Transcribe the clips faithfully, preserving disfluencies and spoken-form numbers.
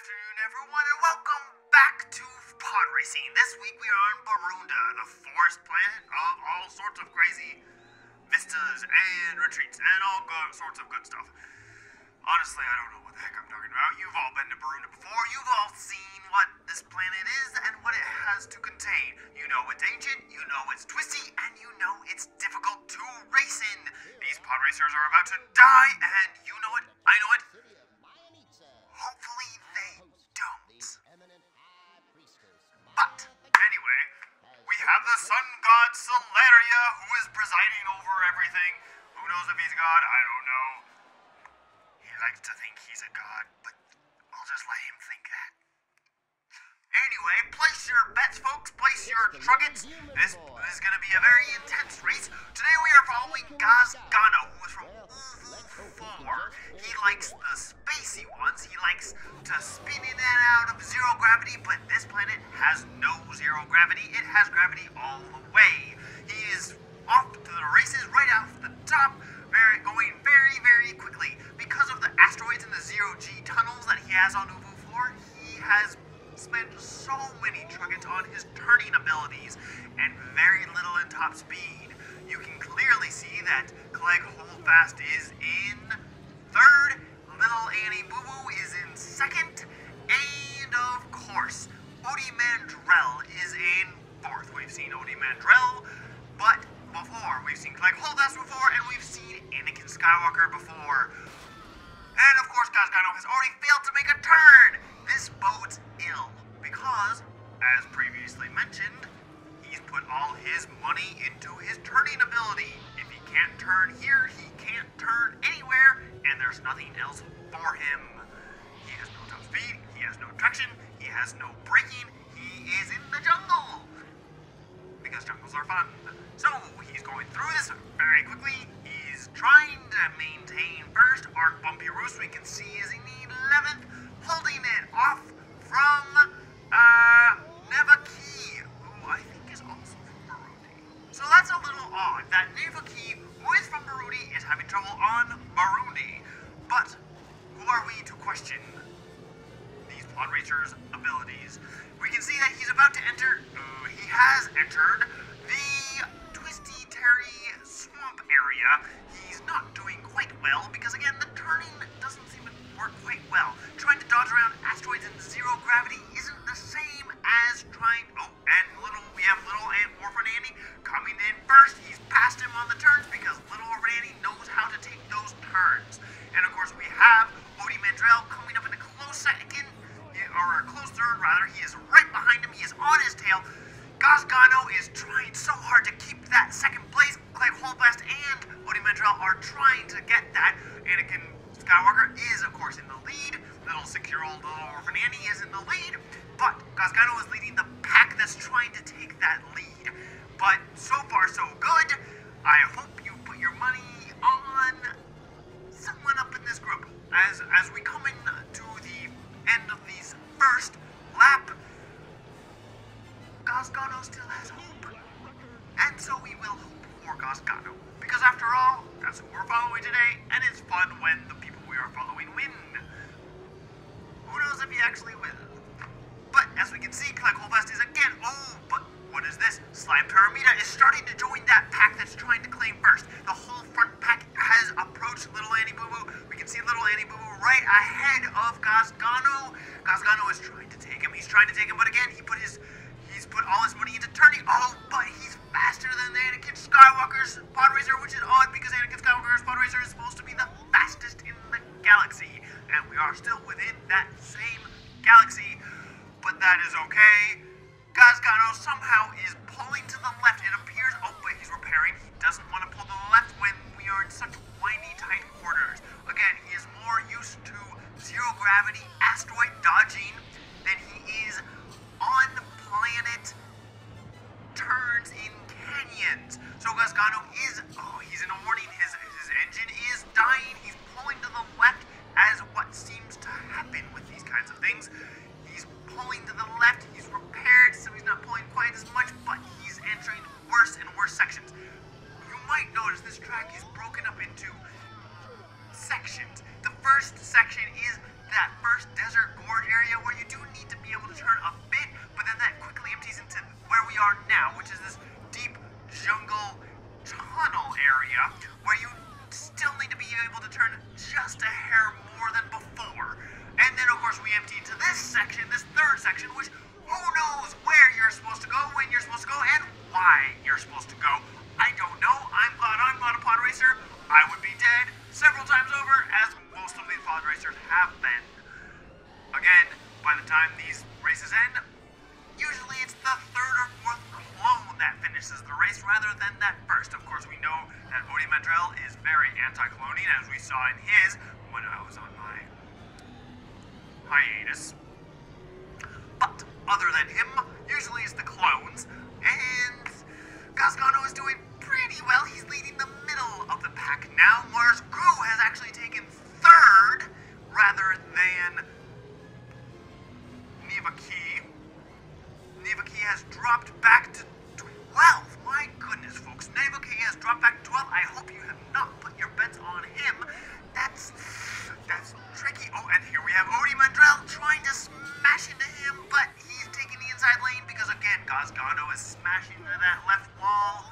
afternoon, everyone, and welcome back to pod racing. This week we are on Barunda, the forest planet of all sorts of crazy vistas and retreats and all good, sorts of good stuff. Honestly, I don't know what the heck I'm talking about. You've all been to Barunda before. You've all seen what this planet is and what it has to contain. You know it's ancient, you know it's twisty, and you know it's difficult to race in. These pod racers are about to die, and you know it, I know it. Hopefully they don't. But, anyway, we have the sun god Celeria, who is presiding over everything. Who knows if he's a god? I don't know. He likes to think he's a god, but I'll just let him think that. Anyway, place your bets, folks. Place your truggets. This is going to be a very intense race. Today we are following Gazgano, who is from Uvu four. He likes the spacey ones. He likes to spin in and out of zero gravity, but this planet has no zero gravity. It has gravity all the way. He is off to the races right off the top, very, going very, very quickly. Because of the asteroids and the zero-G tunnels that he has on Uvu four, he has spent so many truggets on his turning abilities and very little in top speed. You can clearly see that Clegg Holdfast is in third, Little Annie Boo Boo is in second, and of course, Odie Mandrell is in fourth. We've seen Odie Mandrell, but before, we've seen Clegg Holdfast before, and we've seen Anakin Skywalker before. And of course, Gazgano has already failed to make a turn. This bodes ill, because, as previously mentioned, he's put all his money into his turning ability. If he can't turn here, he can't turn anywhere, and there's nothing else for him. He has no top speed, he has no traction, he has no braking, he is in the jungle. Because jungles are fun. So, he's going through this very quickly. He's trying to maintain first. Arc Bumpy Roost, we can see, is in eleventh, holding it off from uh, Nevaki, who I think is also from Burundi. So that's a little odd, that Nevaki, who is from Burundi, is having trouble on Burundi. But who are we to question these pod racers' abilities? We can see that he's about to enter, uh, he has entered the Twisty Terry swamp area. He's not doing quite well because, again, the turning doesn't seem to work quite well. Trying to dodge around asteroids in zero gravity isn't the same as trying... Oh, and little we have Little Ant Orphan Annie coming in first. He's passed him on the turns because Little Orphan Annie knows how to take those turns. And, of course, we have Odie Mandrell coming up in a close second, or a close third, rather. He is right behind him. He is on his tail. Gazgano is trying so hard to keep that second place. Clegg Holdfast and Odie Mandrell are trying to get that. Anakin Skywalker is, of course, in the lead. Little six-year-old Little Orphan Annie is in the lead. But Gazgano is leading the pack that's trying to take that lead. But so far, so good. I hope you put your money on someone up in this group. As, as we come in to the end of these first lap, Gazgano still has hope. And so we will hope for Gazgano. Because after all, that's who we're following today, and it's fun when the people we are following win. Who knows if he actually wins? But as we can see, Clegg Holdfast is again, oh, but what is this? Slime Pyramida is starting to join that pack that's trying to claim first. The whole front pack has approached Little Annie Boo Boo. We can see Little Annie Boo Boo right ahead of Gazgano. Gazgano is trying to take him. He's trying to take him, but again, he put his He's put all his money into turning. Oh, but he's faster than Anakin Skywalker's pod racer, which is odd because Anakin Skywalker's pod racer is supposed to be the fastest in the galaxy. And we are still within that same galaxy. But that is okay. Gazgano somehow is pulling to the left. It appears, oh, but he's repairing. He doesn't want to pull to the left when we are in such windy, tight quarters. Again, he is more used to zero gravity asteroid dodging than he is on the planet turns in canyons. So Gazgano is, oh, he's in a warning. His, his engine is dying. He's pulling to the left as what seems to happen with these kinds of things. He's pulling to the left. He's repaired, so he's not pulling quite as much, but he's entering worse and worse sections. You might notice this track is broken up into sections. The first section is that first desert gorge area area where you do need to be able to turn a bit, but then that quickly empties into where we are now, which is this deep jungle tunnel area where you still need to be able to turn just a hair more than before. And then, of course, we empty into this section, this third section, which who knows where you're supposed to go, when you're supposed to go, and why you're supposed to go. I don't know. I'm glad I'm not a pod racer. I would be dead several times over, as most of these pod racers have been. Again, by the time these races end, usually it's the third or fourth clone that finishes the race rather than that first. Of course, we know that Odie Mandrell is very anti-cloning, as we saw in his when I was on my hiatus. But other than him, usually it's the clones, and Gasgano is doing pretty well. He's leading the middle of the pack now. Mars Goo has actually taken third rather than Neva Key. Neva Key has dropped back to twelve. My goodness, folks. Neva Key has dropped back to twelve. I hope you have not put your bets on him. That's that's tricky. Oh, and here we have Odie Mandrell trying to smash into him, but he's taking the inside lane because, again, Gasgano is smashing into that left wall.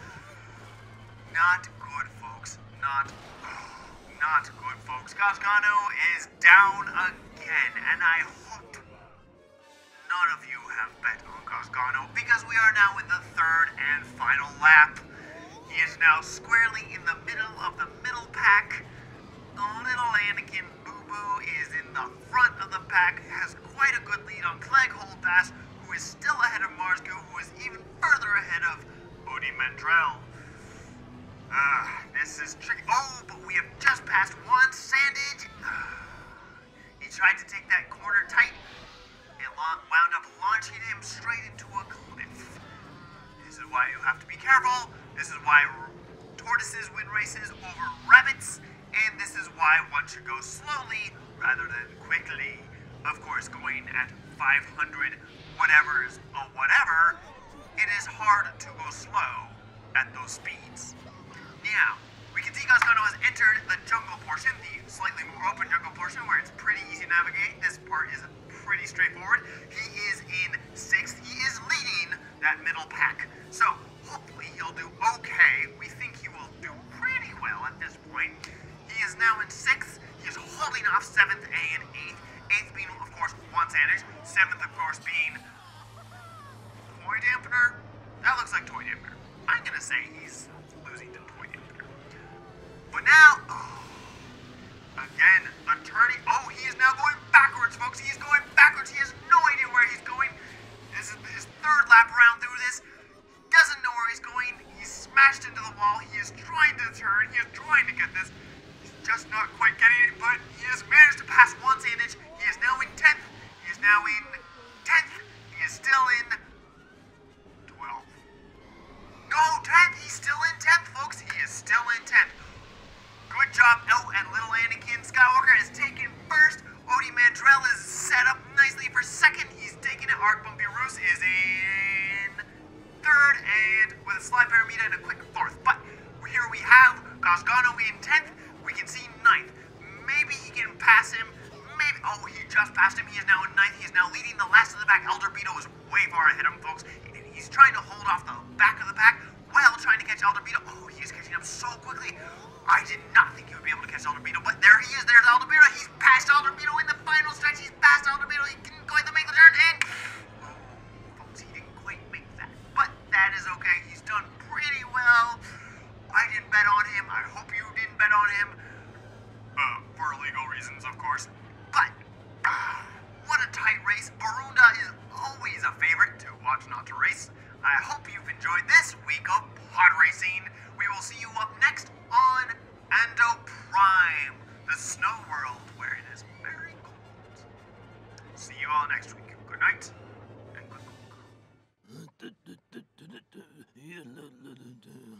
Not good, folks. Not, not good, folks. Gasgano is down again, and I hope none of you have bet on Gasgano, because we are now in the third and final lap. He is now squarely in the middle of the middle pack. The little Anakin Boo-Boo is in the front of the pack, has quite a good lead on Clegg Holdfast, who is still ahead of Mars Goo, who is even further ahead of Odie Mandrell. Ah, uh, this is tricky. Oh, but we have just passed one Sandage. He tried to take that corner tight. It wound up launching him straight into a cliff. This is why you have to be careful. This is why tortoises win races over rabbits. And this is why one should go slowly rather than quickly. Of course, going at five hundred whatever's a whatever, it is hard to go slow at those speeds. Now, we can see Gasgano has entered the jungle portion, the slightly more open jungle portion where it's pretty easy to navigate. This part is pretty straightforward. He is in sixth. He is leading that middle pack. So, hopefully he'll do okay. We think he will do pretty well at this point. He is now in sixth. He is holding off seventh and eighth. Eighth being, of course, one Sanders. Seventh, of course, being Toy Dampener. That looks like Toy Dampener. I'm gonna say he's losing to Toy Dampener. But now, oh, again, the turning. Oh, he is now going backwards, folks. He is going backwards. He has no idea where he's going. This is his third lap around through this. Doesn't know where he's going. He's smashed into the wall. He is trying to turn. He is trying to get this. Just not quite getting it, but he has managed to pass one Sandage. He is now in tenth. He is now in tenth. He is still in twelfth. No, tenth. He's still in tenth, folks. He is still in tenth. Good job out, and little Anakin Skywalker has taken first. Odie Mandrell is set up nicely for second. He's taking it. Arc Bumpy Roos is in third, and with a Sly Paramita and a quick fourth. But here we have Gasgano in tenth. We can see ninth. Maybe he can pass him. Maybe. Oh, he just passed him. He is now in ninth. He is now leading the last of the back. Elder Beetle is way far ahead of him, folks. He's trying to hold off the back of the pack while trying to catch Elder Beetle. Oh, he is catching up so quickly. I did not think he would be able to catch Elder Beetle, but there he is. There's Elder Beetle. He's passed Elder Beetle in the final stretch. He's passed Elder Beetle. He didn't quite make the turn, and oh, folks, he didn't quite make that. But that is okay. He's done pretty well. I didn't bet on him. I hope you didn't bet on him. Uh, for legal reasons, of course. But, uh, what a tight race. Barunda is always a favorite to watch not to race. I hope you've enjoyed this week of pod racing. We will see you up next on Ando Prime, the snow world where it is very cold. See you all next week. Good night, and good luck.